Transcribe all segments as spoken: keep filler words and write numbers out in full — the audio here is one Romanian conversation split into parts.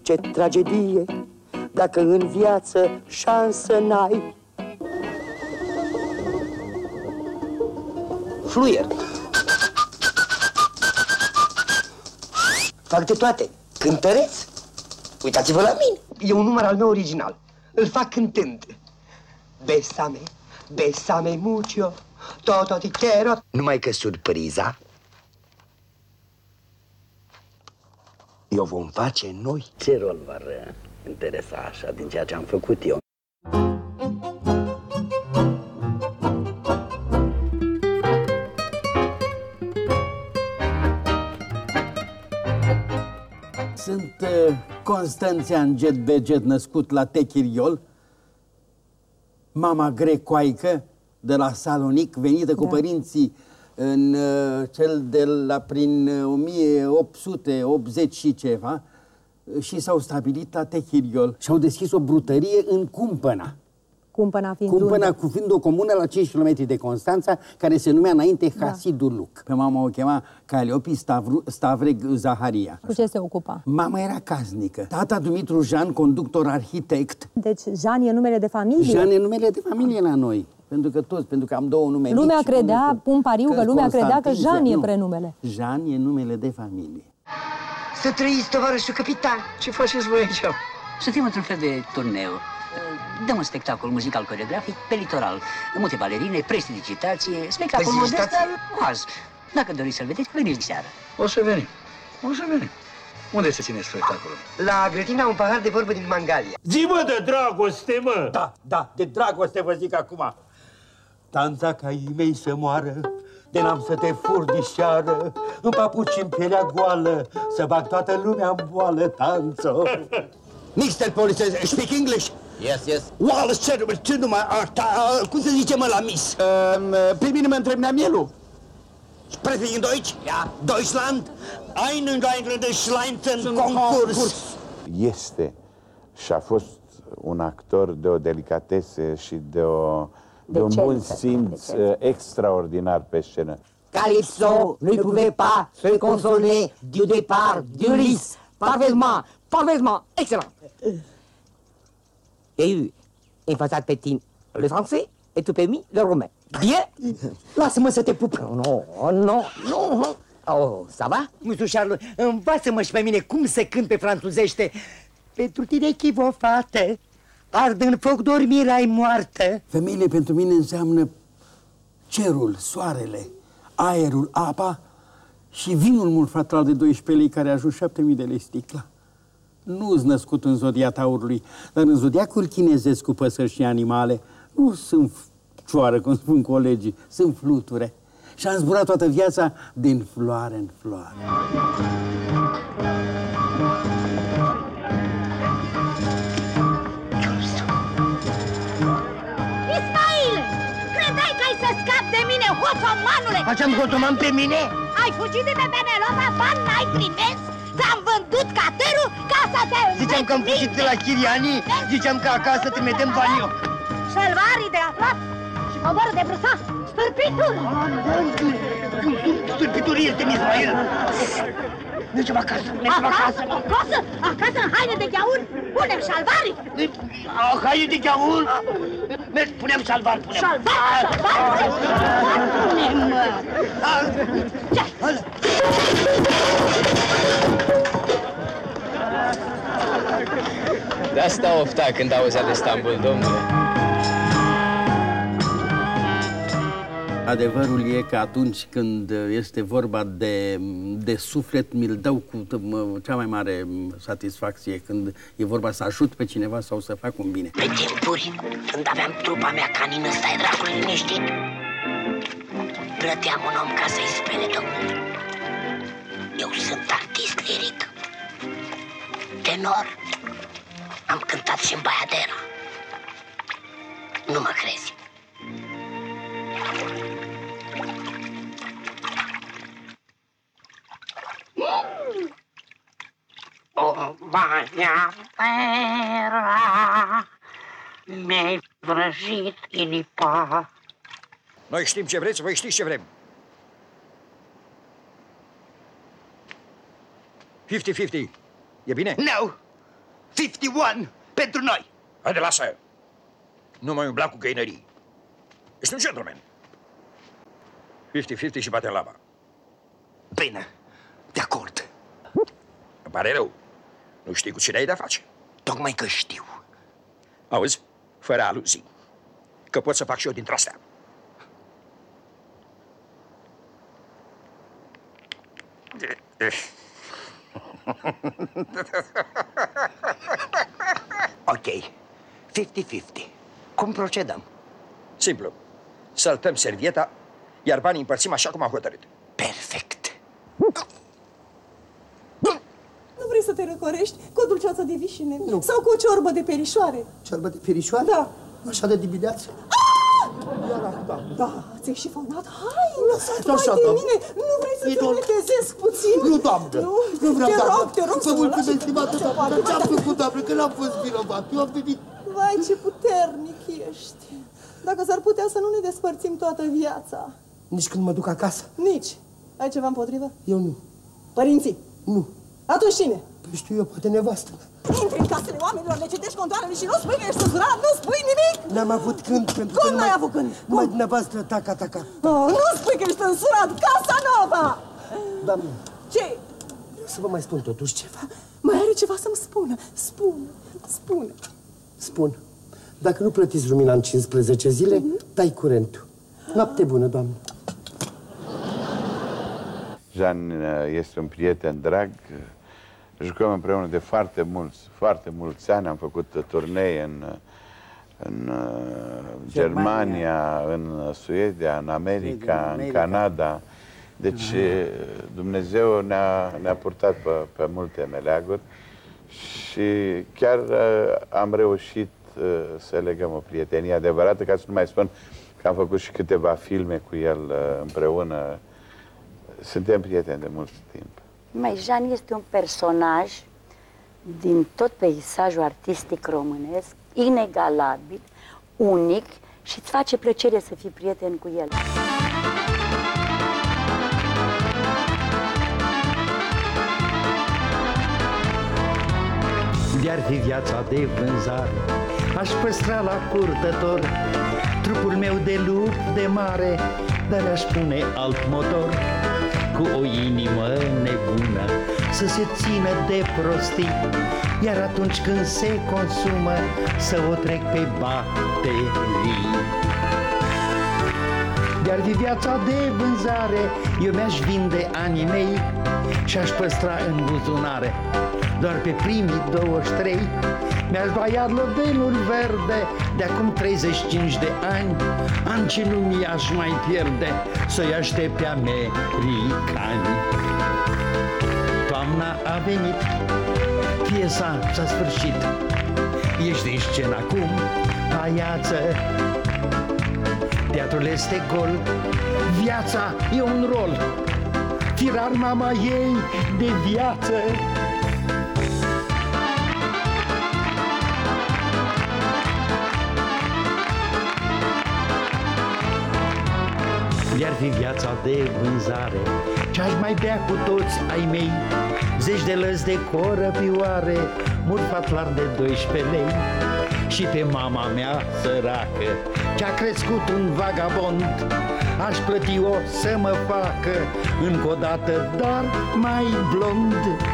ce tragedie, dacă în viață șansă n-ai. Fluier. Fac de toate. Cântăreț. Uitați-vă la mine. E un număr al meu original. Îl fac cântând. Besame, besame mucho, toto ti quiero. Numai că surpriza eu vom face noi. Ce rol v-ar interesa așa din ceea ce am făcut eu? Sunt uh, Constanțian Jet Beget, născut la Techiriol, mama grecoaică de la Salonic, venită cu da. părinții în uh, cel de la prin uh, o mie opt sute optzeci și ceva uh, și s-au stabilit la Techiriol și au deschis o brutărie în Cumpăna. Cumpăna fiind Cumpăna cu fiind o comună la cinci kilometri de Constanța, care se numea înainte da. Hasidul Luc. Pe mama o chema Calliope Stavru, Stavreg Zaharia. Cu ce se ocupa? Mama era casnică. Tata Dumitru Jean, conductor arhitect. Deci Jean e numele de familie? Jean e numele de familie la noi. Pentru că toți, pentru că am două nume mici. Lumea credea, pun pariu că lumea credea că Jean e prenumele. Jean e numele de familie. Să trăiți, tovarășul capitan. Ce faceți voi aici? Suntem într-un fel de turneu. Dăm un spectacol muzical coreografic pe litoral. Multe balerine, prestidigitație, spectacol modest, dar oaz. Dacă doriți să-l vedeți, veniți seara. O să venim. O să venim. Unde se ține spectacolul? La grădina un pahar de vorbă din Mangalia. Zi, mă, de dragoste, mă! Da, da, de dragoste vă zic acum. Tanța ca ei mei să moară, de n-am să te fur dișoară, în papuci în pielea goală, să bag toată lumea în boală, tanțo. mister Police, speak English? Yes, yes. Wallace, ce, ce numai arta, cum se zice, mă, la Miss? Um, pe mine mă întreb neamielul. Sprechen in Deutsch? Ja. Deutschland? Einen Engländer Schleimten Konkurs. Este și a fost un actor de o delicatese și de, o, de un bun simț extraordinar pe scenă. Calypso ne pouvait pas se consoler du départ d'Ulysse. Parfaitement, parfaitement, excellent. Et eu învățat pe tine le français et tu pe mine le romain. Bien? Lasă-mă să te pup. Nu, nu, nu. Oh, ça va? Monsieur Charles, învață-mă și pe mine cum se cânt pe franțuzește. Pentru tine chivă, fată, ard în foc dormirea-i moartă. Femeile pentru mine înseamnă cerul, soarele, aerul, apa și vinul mult fatal de doisprezece lei care a ajuns șapte mii de lei sticla. Nu-s născut în zodia taurului, dar în zodiacul chinezesc cu păsări și animale nu sunt cioară, cum spun colegii, sunt fluture. Și am zburat toată viața din floare în floare. Ismail! Credeai că ai să scapi de mine, hoțomanule? Facem hoțoman pe mine? Ai fugit de pe Penelopa, bani n-ai primit? Ți-am vândut caterul ca să te... Ziceam că am fugit de la Chiriani, ziceam că acasă trimitem banii eu. Șalvarii de aflat și coboră de brăsa, stârpitul! Stârpitul este Ismail! Mergem acasă, mergem acasă! Acasă? Acasă în haine de gheaun? Punem șalvarii! Haine de gheaun? Punem șalvar, punem! Șalvar, șalvar! Punem! De asta ofta când auzea de Istanbul, domnule. Adevărul e că atunci când este vorba de, de suflet, mi-l dau cu cea mai mare satisfacție când e vorba să ajut pe cineva sau să fac un bine. Pe timpuri, când aveam trupa mea canină, stai dracului liniștit, plăteam un om ca să-i spele, domnule. Eu sunt artist liric, tenor, am cântat și în Baiadera. Nu mă crezi. O Baiadera, mi-ai vrăjit inima. Noi știm ce vreți, voi știți ce vrem. cincizeci cincizeci. E bine? Nu! cincizeci și unu pentru noi. Haide, lasă! Nu mai umbla cu găinării. Ești un gentleman. cincizeci cincizeci și bate laba. Bine, de acord. Îmi pare rău. Nu știi cu cine ai de-a face. Tocmai că știu. Auzi? Fără aluzii. Că pot să fac și eu dintre astea. Ok, cincizeci cincizeci. Cum procedăm? Simplu. Săltăm servieta, iar banii împărțim așa cum am hotărât. Perfect. Nu vrei să te răcorești cu o dulceață de vișine? Nu. Sau cu o ciorbă de perișoare? Ciorbă de perișoare? Da. Așa de dimineață? Da, da, ți-ai șifonat? Hai, lăsați așa, de mine, nu vrei să te netezesc puțin? Nu, doamnă, nu, nu vreau, te doamnă. rog, te rog Vă să mă lași. mulțumesc, stimată doamnă, ce-am făcut, doamnă, că n-am fost vinovat. Eu am venit... Vai, ce puternic ești. Dacă s-ar putea să nu ne despărțim toată viața. Nici când mă duc acasă? Nici. Ai ceva împotrivă? Eu nu. Părinții? Nu. Atunci cine? Păi știu eu, poate nevastă. Intri în casele oamenilor, le citești contoarele și nu spui că ești cenzurat, nu spui nimic! N-am avut când, pentru Cum că n-ai avut când? Numai dumneavoastră, taca, taca. Oh, nu spui că ești cenzurat! Casa Nova! Doamne. Ce? Vreau să vă mai spun totuși ceva. Mai are ceva să-mi spună. Spune, spune. Spun. Dacă nu plătiți lumina în cincisprezece zile, mm-hmm. tai curentul. Noapte bună, doamne. Jean este un prieten drag. Jucăm împreună de foarte mulți, foarte mulți ani. Am făcut turnee în, în Germania, în Suedia, în America, în Canada. Deci Dumnezeu ne-a, ne-a purtat pe, pe multe meleaguri și chiar am reușit să legăm o prietenie adevărată, ca să nu mai spun că am făcut și câteva filme cu el împreună. Suntem prieteni de mult timp. Mai Jean este un personaj din tot peisajul artistic românesc, inegalabil, unic și îți face plăcere să fii prieten cu el. De-ar fi viața de vânzare, aș păstra la purtător trupul meu de lup de mare, dar aș pune alt motor. Cu o inimă nebună să se țină de prostii, iar atunci când se consumă să o trec pe baterii. De-ar fi viața de vânzare, eu mi-aș vinde anii mei și aș păstra în buzunare doar pe primii douăzeci și trei. Mi-aș lua iar lodenul verde de acum treizeci și cinci de ani, ani ce nu mi-aș mai pierde să-i aștept pe americani. Toamna a venit, piesa s-a sfârșit, ești în scenă acum, paiață. Teatrul este gol, viața e un rol, firar mama ei de viață. De-ar fi viața de vânzare, ce-aș mai bea cu toți ai mei, zeci de lăzi de corăbioare, murfatlar de doisprezece lei. Și pe mama mea săracă, ce-a crescut un vagabond, aș plăti-o să mă facă încă o dată, dar mai blond.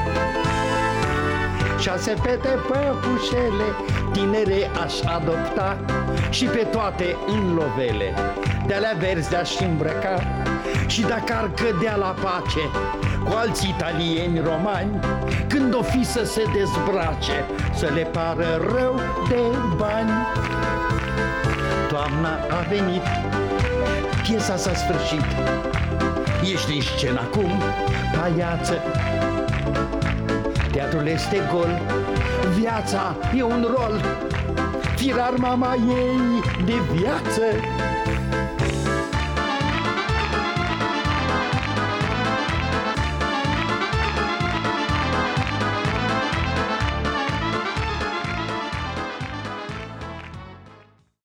Șase fete păpușele tinere aș adopta și pe toate în lovele de-alea verzi le-aș îmbrăca. Și dacă ar cădea la pace cu alți italieni romani, când o fi să se dezbrace, să le pară rău de bani. Toamna a venit, piesa s-a sfârșit, ești în scenă acum, paiață. Teatrul este gol, viața e un rol, firar mama ei de viață.